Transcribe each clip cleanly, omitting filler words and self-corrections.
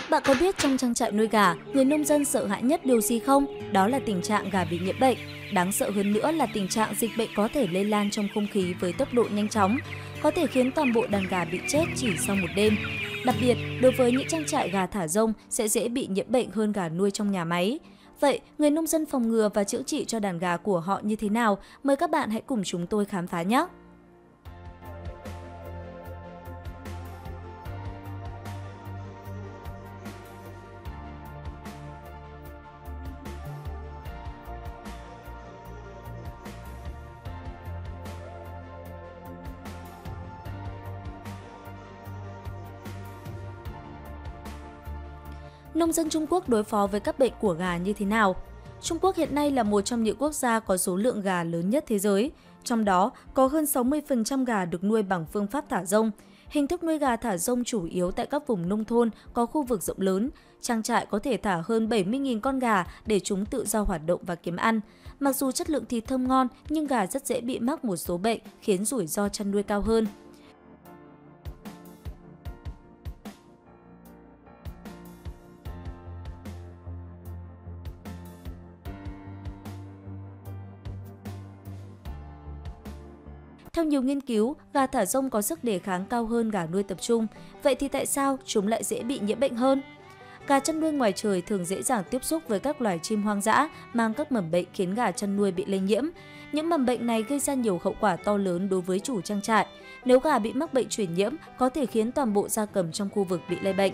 Bạn có biết trong trang trại nuôi gà, người nông dân sợ hãi nhất điều gì không? Đó là tình trạng gà bị nhiễm bệnh. Đáng sợ hơn nữa là tình trạng dịch bệnh có thể lây lan trong không khí với tốc độ nhanh chóng, có thể khiến toàn bộ đàn gà bị chết chỉ sau một đêm. Đặc biệt, đối với những trang trại gà thả rông sẽ dễ bị nhiễm bệnh hơn gà nuôi trong nhà máy. Vậy, người nông dân phòng ngừa và chữa trị cho đàn gà của họ như thế nào? Mời các bạn hãy cùng chúng tôi khám phá nhé! Nông dân Trung Quốc đối phó với các bệnh của gà như thế nào? Trung Quốc hiện nay là một trong những quốc gia có số lượng gà lớn nhất thế giới. Trong đó, có hơn 60% gà được nuôi bằng phương pháp thả rông. Hình thức nuôi gà thả rông chủ yếu tại các vùng nông thôn có khu vực rộng lớn. Trang trại có thể thả hơn 70.000 con gà để chúng tự do hoạt động và kiếm ăn. Mặc dù chất lượng thịt thơm ngon, nhưng gà rất dễ bị mắc một số bệnh, khiến rủi ro chăn nuôi cao hơn. Theo nhiều nghiên cứu, gà thả rông có sức đề kháng cao hơn gà nuôi tập trung. Vậy thì tại sao chúng lại dễ bị nhiễm bệnh hơn? Gà chăn nuôi ngoài trời thường dễ dàng tiếp xúc với các loài chim hoang dã mang các mầm bệnh khiến gà chăn nuôi bị lây nhiễm. Những mầm bệnh này gây ra nhiều hậu quả to lớn đối với chủ trang trại. Nếu gà bị mắc bệnh truyền nhiễm, có thể khiến toàn bộ gia cầm trong khu vực bị lây bệnh.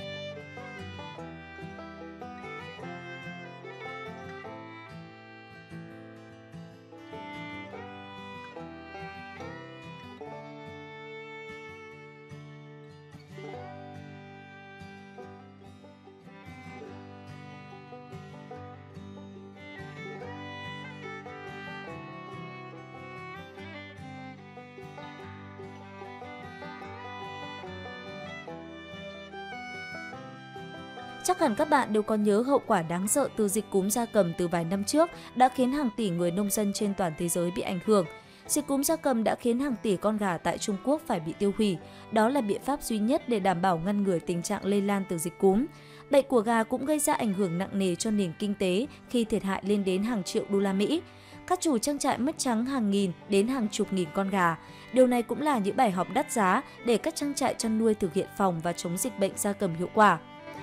Chắc hẳn các bạn đều còn nhớ hậu quả đáng sợ từ dịch cúm gia cầm từ vài năm trước đã khiến hàng tỷ người nông dân trên toàn thế giới bị ảnh hưởng. Dịch cúm gia cầm đã khiến hàng tỷ con gà tại Trung Quốc phải bị tiêu hủy. Đó là biện pháp duy nhất để đảm bảo ngăn ngừa tình trạng lây lan từ dịch cúm. Bệnh của gà cũng gây ra ảnh hưởng nặng nề cho nền kinh tế khi thiệt hại lên đến hàng triệu đô la Mỹ. Các chủ trang trại mất trắng hàng nghìn đến hàng chục nghìn con gà. Điều này cũng là những bài học đắt giá để các trang trại chăn nuôi thực hiện phòng và chống dịch bệnh gia cầm hiệu quả.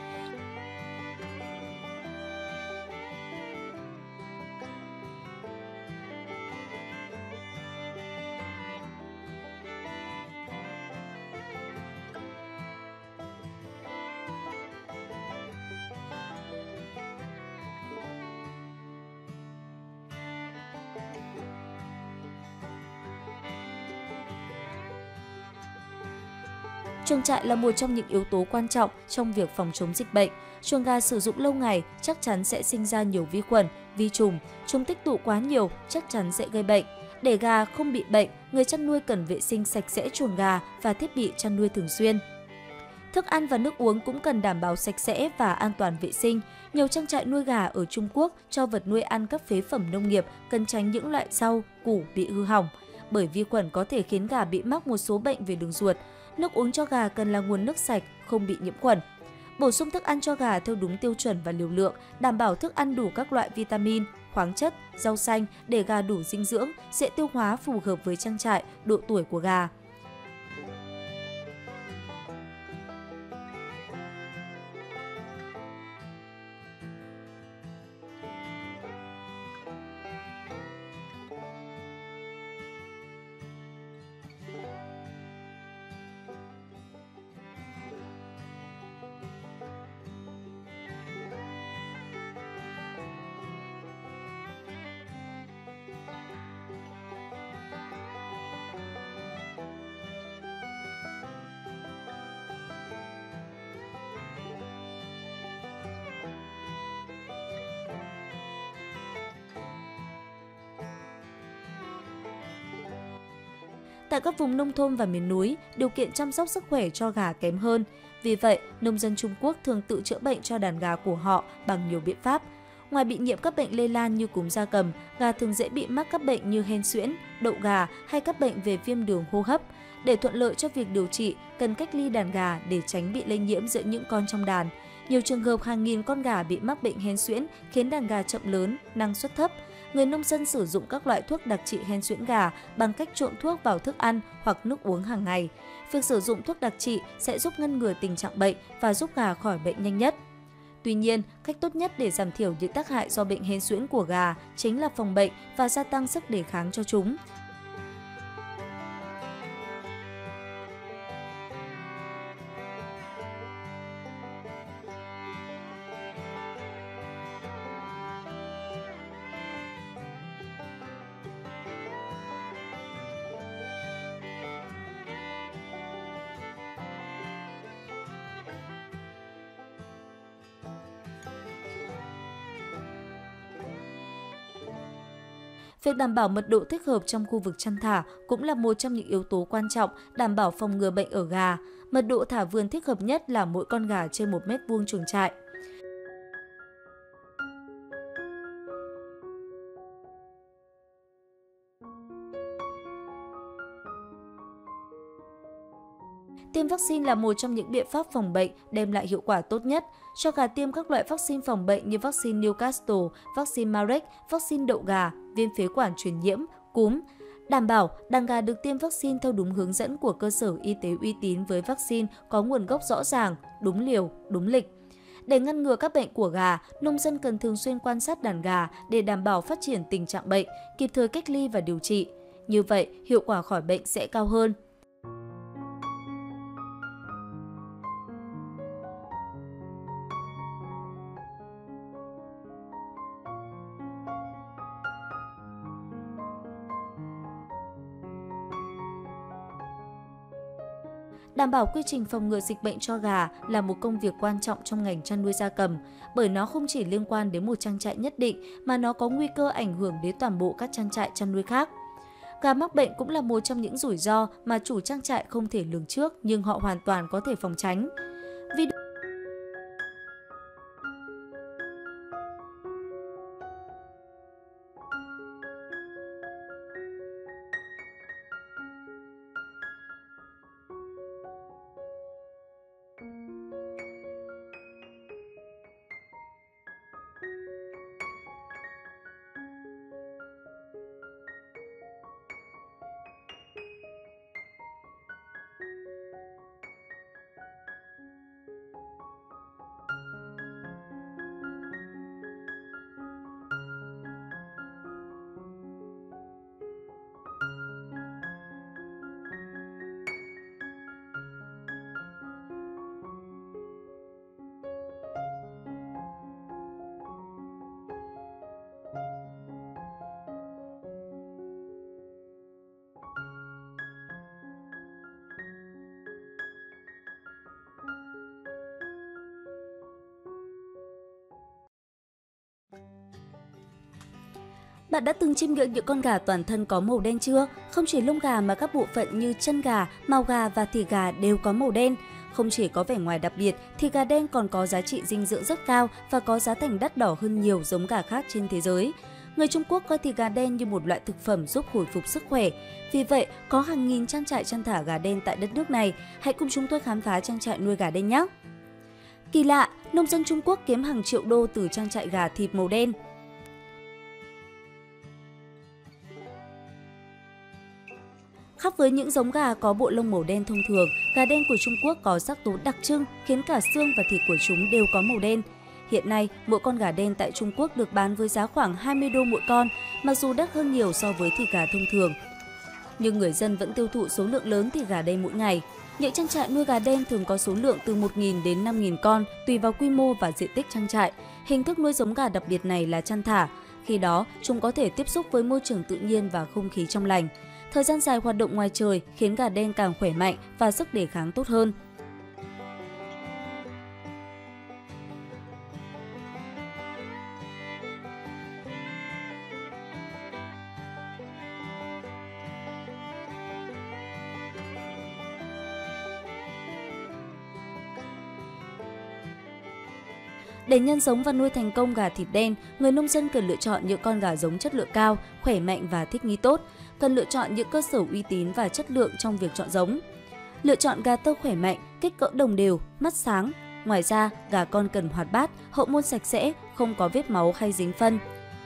Chuồng trại là một trong những yếu tố quan trọng trong việc phòng chống dịch bệnh. Chuồng gà sử dụng lâu ngày chắc chắn sẽ sinh ra nhiều vi khuẩn, vi trùng. Chúng tích tụ quá nhiều chắc chắn sẽ gây bệnh. Để gà không bị bệnh, người chăn nuôi cần vệ sinh sạch sẽ chuồng gà và thiết bị chăn nuôi thường xuyên. Thức ăn và nước uống cũng cần đảm bảo sạch sẽ và an toàn vệ sinh. Nhiều trang trại nuôi gà ở Trung Quốc cho vật nuôi ăn các phế phẩm nông nghiệp, cần tránh những loại rau, củ bị hư hỏng. Bởi vi khuẩn có thể khiến gà bị mắc một số bệnh về đường ruột. Nước uống cho gà cần là nguồn nước sạch, không bị nhiễm khuẩn. Bổ sung thức ăn cho gà theo đúng tiêu chuẩn và liều lượng, đảm bảo thức ăn đủ các loại vitamin, khoáng chất, rau xanh để gà đủ dinh dưỡng, dễ tiêu hóa phù hợp với trang trại, độ tuổi của gà. Tại các vùng nông thôn và miền núi, điều kiện chăm sóc sức khỏe cho gà kém hơn. Vì vậy, nông dân Trung Quốc thường tự chữa bệnh cho đàn gà của họ bằng nhiều biện pháp. Ngoài bị nhiễm các bệnh lây lan như cúm gia cầm, gà thường dễ bị mắc các bệnh như hen suyễn, đậu gà hay các bệnh về viêm đường hô hấp. Để thuận lợi cho việc điều trị, cần cách ly đàn gà để tránh bị lây nhiễm giữa những con trong đàn. Nhiều trường hợp hàng nghìn con gà bị mắc bệnh hen suyễn khiến đàn gà chậm lớn, năng suất thấp. Người nông dân sử dụng các loại thuốc đặc trị hen suyễn gà bằng cách trộn thuốc vào thức ăn hoặc nước uống hàng ngày. Việc sử dụng thuốc đặc trị sẽ giúp ngăn ngừa tình trạng bệnh và giúp gà khỏi bệnh nhanh nhất. Tuy nhiên, cách tốt nhất để giảm thiểu những tác hại do bệnh hen suyễn của gà chính là phòng bệnh và gia tăng sức đề kháng cho chúng. Việc đảm bảo mật độ thích hợp trong khu vực chăn thả cũng là một trong những yếu tố quan trọng đảm bảo phòng ngừa bệnh ở gà. Mật độ thả vườn thích hợp nhất là mỗi con gà trên 1 mét vuông chuồng trại. Tiêm vaccine là một trong những biện pháp phòng bệnh đem lại hiệu quả tốt nhất. Cho gà tiêm các loại vaccine phòng bệnh như vaccine Newcastle, vaccine Marek, vaccine đậu gà, viêm phế quản truyền nhiễm, cúm. Đảm bảo đàn gà được tiêm vaccine theo đúng hướng dẫn của cơ sở y tế uy tín với vaccine có nguồn gốc rõ ràng, đúng liều, đúng lịch. Để ngăn ngừa các bệnh của gà, nông dân cần thường xuyên quan sát đàn gà để đảm bảo phát triển tình trạng bệnh, kịp thời cách ly và điều trị. Như vậy, hiệu quả khỏi bệnh sẽ cao hơn. Đảm bảo quy trình phòng ngừa dịch bệnh cho gà là một công việc quan trọng trong ngành chăn nuôi gia cầm, bởi nó không chỉ liên quan đến một trang trại nhất định mà nó có nguy cơ ảnh hưởng đến toàn bộ các trang trại chăn nuôi khác. Gà mắc bệnh cũng là một trong những rủi ro mà chủ trang trại không thể lường trước nhưng họ hoàn toàn có thể phòng tránh. Bạn đã từng chiêm ngưỡng những con gà toàn thân có màu đen chưa? Không chỉ lông gà mà các bộ phận như chân gà, mào gà và thịt gà đều có màu đen. Không chỉ có vẻ ngoài đặc biệt, thịt gà đen còn có giá trị dinh dưỡng rất cao và có giá thành đắt đỏ hơn nhiều giống gà khác trên thế giới. Người Trung Quốc coi thịt gà đen như một loại thực phẩm giúp hồi phục sức khỏe. Vì vậy, có hàng nghìn trang trại chăn thả gà đen tại đất nước này. Hãy cùng chúng tôi khám phá trang trại nuôi gà đen nhé! Kỳ lạ, nông dân Trung Quốc kiếm hàng triệu đô từ trang trại gà thịt màu đen. Khác với những giống gà có bộ lông màu đen thông thường, gà đen của Trung Quốc có sắc tố đặc trưng khiến cả xương và thịt của chúng đều có màu đen. Hiện nay, mỗi con gà đen tại Trung Quốc được bán với giá khoảng 20 đô mỗi con, mặc dù đắt hơn nhiều so với thịt gà thông thường. Nhưng người dân vẫn tiêu thụ số lượng lớn thịt gà đen mỗi ngày. Những trang trại nuôi gà đen thường có số lượng từ 1.000 đến 5.000 con tùy vào quy mô và diện tích trang trại. Hình thức nuôi giống gà đặc biệt này là chăn thả. Khi đó, chúng có thể tiếp xúc với môi trường tự nhiên và không khí trong lành. Thời gian dài hoạt động ngoài trời khiến gà đen càng khỏe mạnh và sức đề kháng tốt hơn. Để nhân giống và nuôi thành công gà thịt đen, người nông dân cần lựa chọn những con gà giống chất lượng cao, khỏe mạnh và thích nghi tốt. Cần lựa chọn những cơ sở uy tín và chất lượng trong việc chọn giống. Lựa chọn gà tơ khỏe mạnh, kích cỡ đồng đều, mắt sáng, Ngoài ra, gà con cần hoạt bát, hậu môn sạch sẽ, không có vết máu hay dính phân.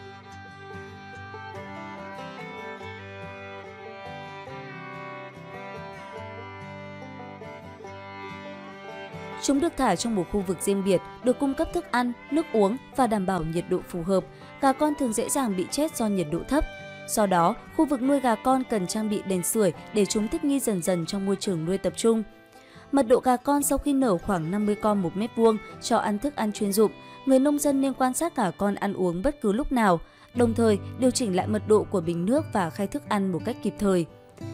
Chúng được thả trong một khu vực riêng biệt, được cung cấp thức ăn, nước uống và đảm bảo nhiệt độ phù hợp. Gà con thường dễ dàng bị chết do nhiệt độ thấp. Do đó, khu vực nuôi gà con cần trang bị đèn sưởi để chúng thích nghi dần dần trong môi trường nuôi tập trung. Mật độ gà con sau khi nở khoảng 50 con một mét vuông, cho ăn thức ăn chuyên dụng. Người nông dân nên quan sát gà con ăn uống bất cứ lúc nào, đồng thời điều chỉnh lại mật độ của bình nước và khay thức ăn một cách kịp thời.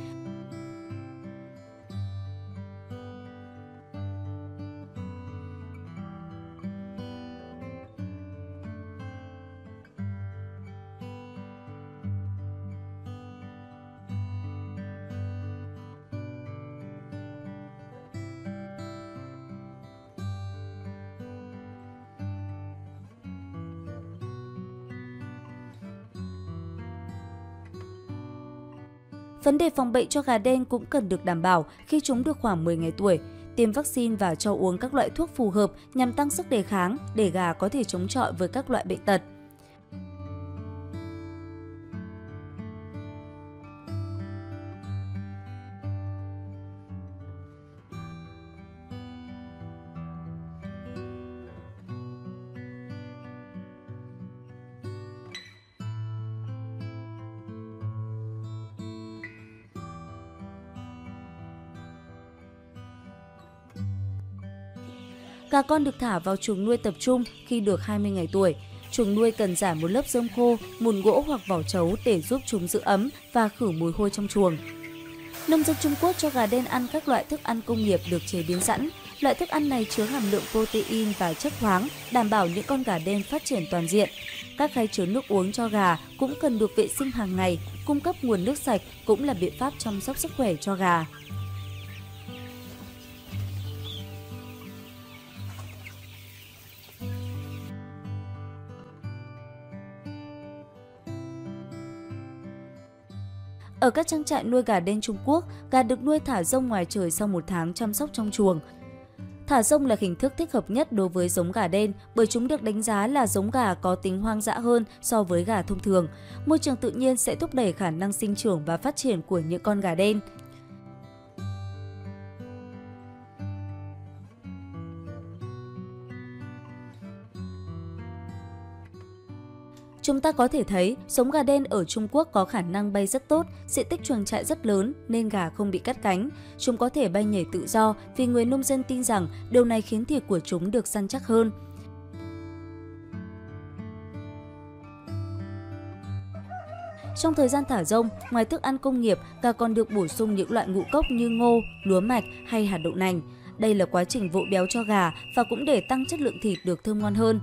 Vấn đề phòng bệnh cho gà đen cũng cần được đảm bảo khi chúng được khoảng 10 ngày tuổi. Tiêm vaccine và cho uống các loại thuốc phù hợp nhằm tăng sức đề kháng để gà có thể chống chọi với các loại bệnh tật. Gà con được thả vào chuồng nuôi tập trung khi được 20 ngày tuổi. Chuồng nuôi cần rải một lớp rơm khô, mùn gỗ hoặc vỏ trấu để giúp chúng giữ ấm và khử mùi hôi trong chuồng. Nông dân Trung Quốc cho gà đen ăn các loại thức ăn công nghiệp được chế biến sẵn. Loại thức ăn này chứa hàm lượng protein và chất khoáng, đảm bảo những con gà đen phát triển toàn diện. Các khay chứa nước uống cho gà cũng cần được vệ sinh hàng ngày, cung cấp nguồn nước sạch cũng là biện pháp chăm sóc sức khỏe cho gà. Ở các trang trại nuôi gà đen Trung Quốc, gà được nuôi thả rông ngoài trời sau 1 tháng chăm sóc trong chuồng. Thả rông là hình thức thích hợp nhất đối với giống gà đen bởi chúng được đánh giá là giống gà có tính hoang dã hơn so với gà thông thường. Môi trường tự nhiên sẽ thúc đẩy khả năng sinh trưởng và phát triển của những con gà đen. Chúng ta có thể thấy, giống gà đen ở Trung Quốc có khả năng bay rất tốt, diện tích chuồng trại rất lớn nên gà không bị cắt cánh. Chúng có thể bay nhảy tự do vì người nông dân tin rằng điều này khiến thịt của chúng được săn chắc hơn. Trong thời gian thả rông, ngoài thức ăn công nghiệp, gà còn được bổ sung những loại ngũ cốc như ngô, lúa mạch hay hạt đậu nành. Đây là quá trình vỗ béo cho gà và cũng để tăng chất lượng thịt được thơm ngon hơn.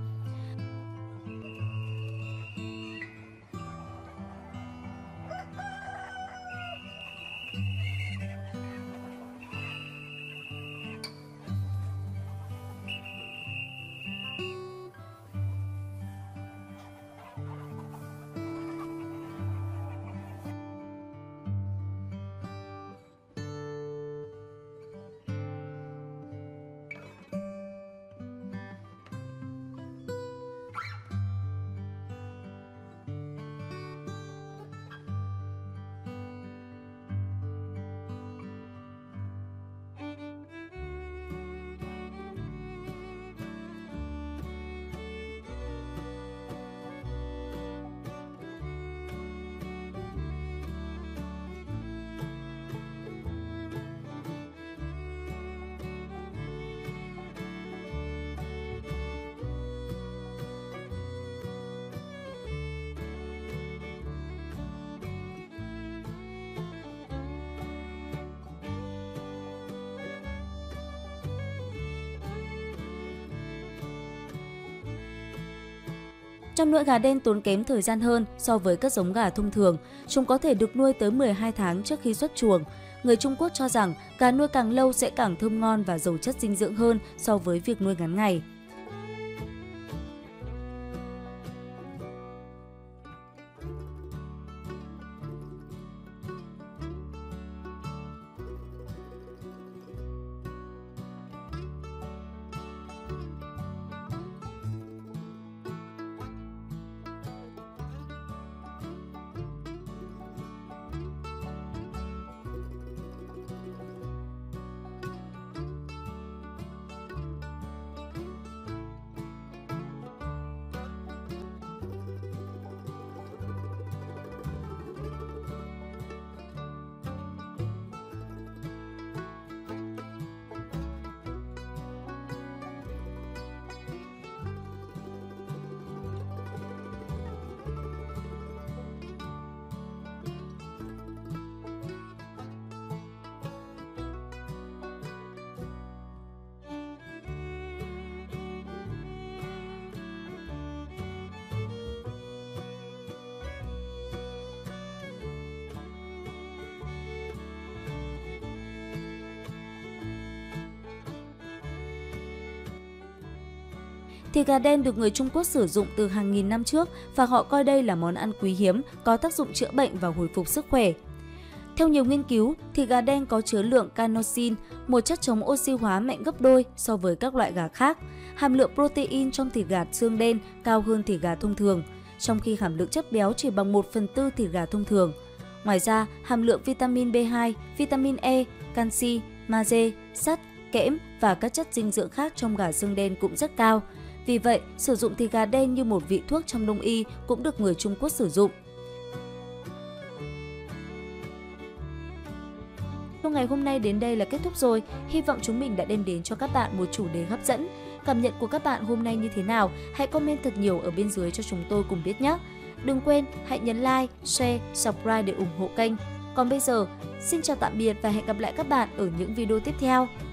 Chăm nuôi gà đen tốn kém thời gian hơn so với các giống gà thông thường. Chúng có thể được nuôi tới 12 tháng trước khi xuất chuồng. Người Trung Quốc cho rằng gà nuôi càng lâu sẽ càng thơm ngon và giàu chất dinh dưỡng hơn so với việc nuôi ngắn ngày. Thịt gà đen được người Trung Quốc sử dụng từ hàng nghìn năm trước và họ coi đây là món ăn quý hiếm, có tác dụng chữa bệnh và hồi phục sức khỏe. Theo nhiều nghiên cứu, thịt gà đen có chứa lượng carnosin, một chất chống oxy hóa mạnh gấp đôi so với các loại gà khác. Hàm lượng protein trong thịt gà xương đen cao hơn thịt gà thông thường, trong khi hàm lượng chất béo chỉ bằng 1/4 thịt gà thông thường. Ngoài ra, hàm lượng vitamin B2, vitamin E, canxi, magie, sắt, kẽm và các chất dinh dưỡng khác trong gà xương đen cũng rất cao. Vì vậy, sử dụng thịt gà đen như một vị thuốc trong Đông y cũng được người Trung Quốc sử dụng. Ngày hôm nay đến đây là kết thúc rồi. Hy vọng chúng mình đã đem đến cho các bạn một chủ đề hấp dẫn. Cảm nhận của các bạn hôm nay như thế nào? Hãy comment thật nhiều ở bên dưới cho chúng tôi cùng biết nhé. Đừng quên hãy nhấn like, share, subscribe để ủng hộ kênh. Còn bây giờ, xin chào tạm biệt và hẹn gặp lại các bạn ở những video tiếp theo.